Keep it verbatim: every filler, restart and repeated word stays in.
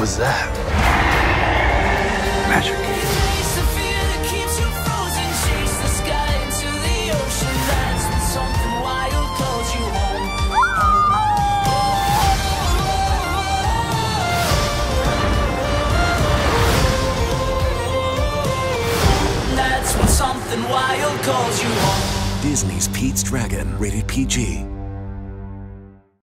was that? Magic. Something wild calls you home. Disney's Pete's Dragon, rated P G.